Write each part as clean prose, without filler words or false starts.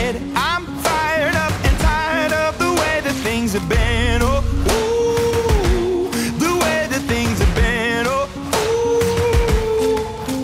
said, I'm fired up and tired of the way that things have been. Oh, ooh, the way that things have been. Oh, ooh.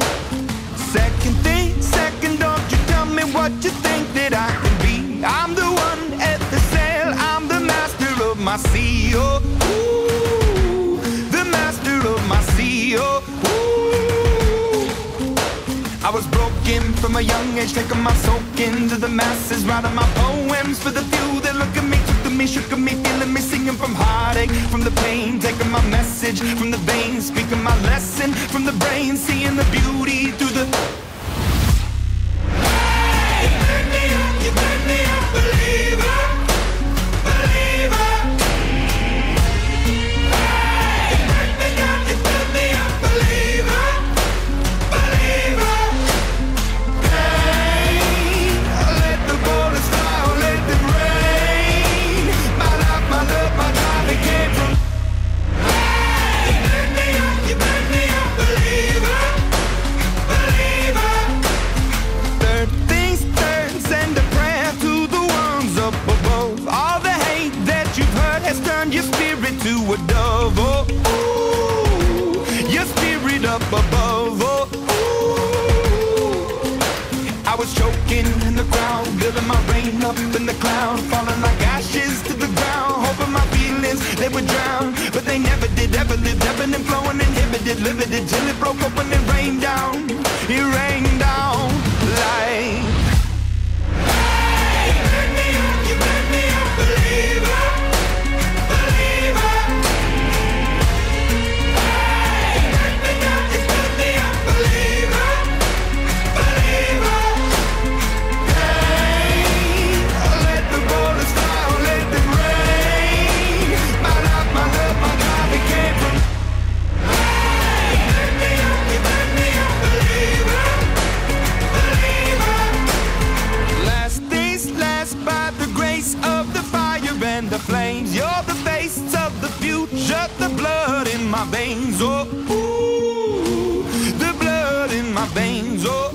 Second, don't you tell me what you think that I can be. I'm the one at the sail, I'm the master of my sea. Oh, ooh, the master of my sea. Oh, ooh. I was broken from a young age, taking my soak into the masses, writing my poems for the few that look at me, took to me, shook at me, feeling me, singing from heartache, from the pain, taking my message from the veins, speaking my lesson from the brain, seeing the beauty through the... Hey, you made me a believer, believer. Hey, you made me a believer, believer. Hey, let the bullets fly, let them rain. My life, my love, my drive, it came from... Hey, you made me a believer, believer. Third things third, send a prayer to the ones up above. All the hate that you've heard has turned your spirit to a dove. Oh, ooh, your spirit up above. Oh, ooh. I was choking in the crowd, building my rain up in the cloud, falling like ashes to the ground, hoping my feelings they would drown, but they never did. Ever lived, ebbing and flowing, inhibited, limited, till it broke up and it rained down. It rained down like... Hey, you made me a believer, believer. Hey, you made me a believer, believer. Hey, let the bullets fly, let them rain. My life, my love, my drive, it came from... Hey, you made me a believer, believer. Last days last by the grace of the fire and the flames. You're the face of the future, the blood in my veins. Oh, ooh, the blood in my veins. Oh,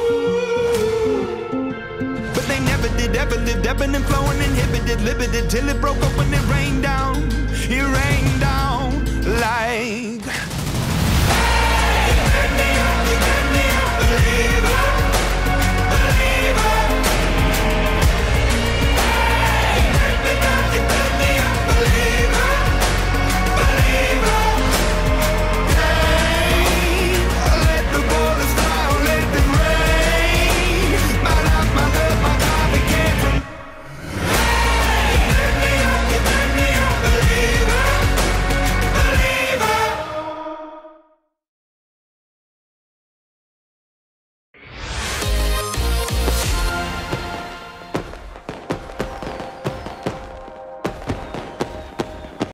ooh. But they never did, ever lived, ebbing and flowing, inhibited, limited, till it broke up when it rained down. It rained down like...